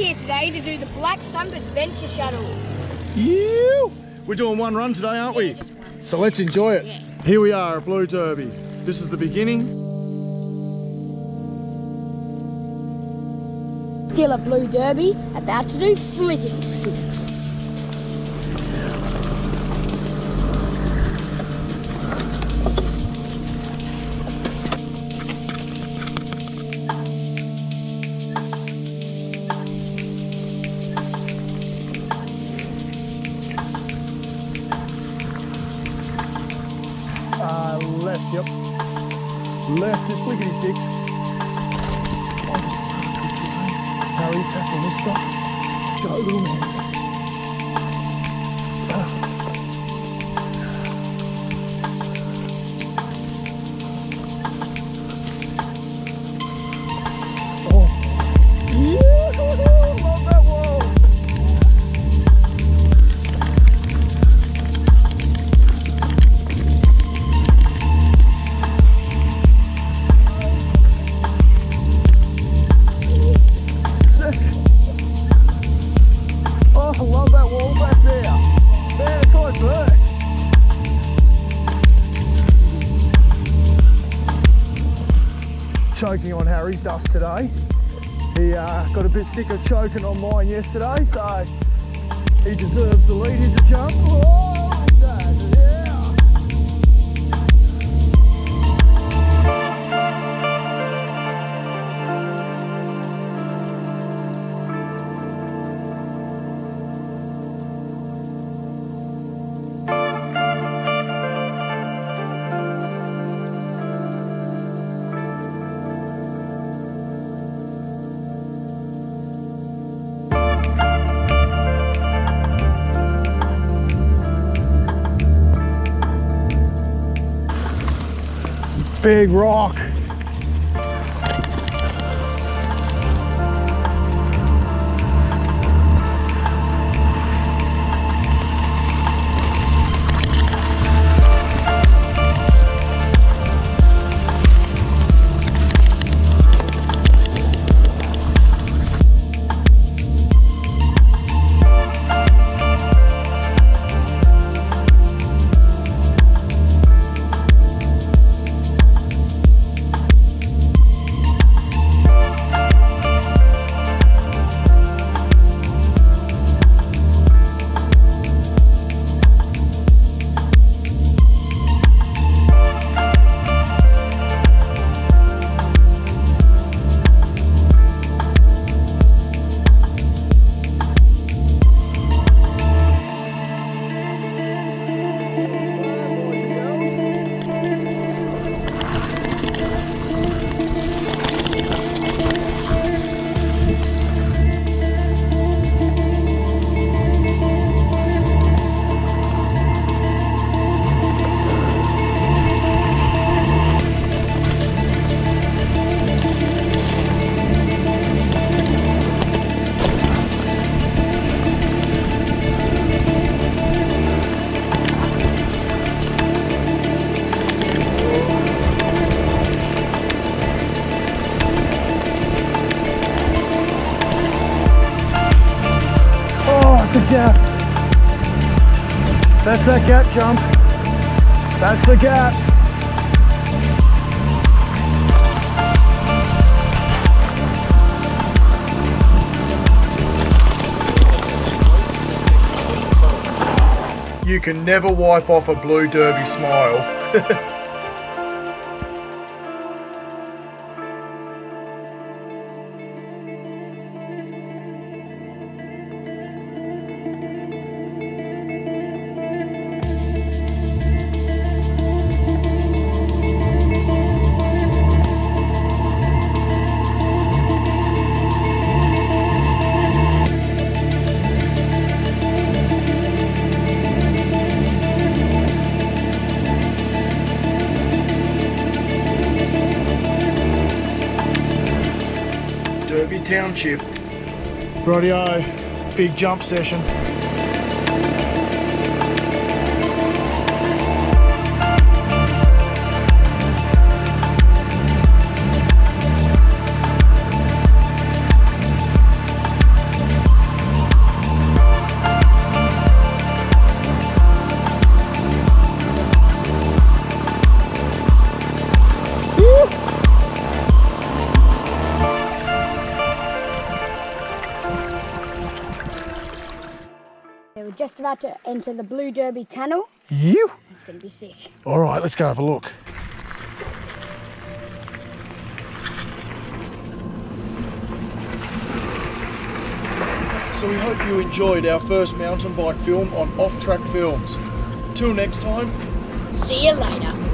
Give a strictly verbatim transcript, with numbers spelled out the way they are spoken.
here today to do the Black Sump Adventure Shuttles. You! We're doing one run today, aren't we? Yeah, just one. So let's enjoy it. Yeah. Here we are at Blue Derby. This is the beginning. Still at Blue Derby, about to do Flickity sticks. Uh, left, yep. Left is Flickity sticks. Harry, tackle this stuff. Go, little man. Oh. Yeah, love that wall. Oh, I love that wall back there. Man, it's like bird. Choking on Harry's dust today. He uh, got a bit sick of choking on mine yesterday, so he deserves the lead. Here's a jump. Oh, that, yeah. Big rock. That's a gap. That's that gap jump. That's the gap. You can never wipe off a Blue Derby smile. Derby Township. Rightio, big jump session. just about to enter the Blue Derby tunnel. You? It's going to be sick. All right, let's go have a look. So we hope you enjoyed our first mountain bike film on Off Track Films. Till next time. See you later.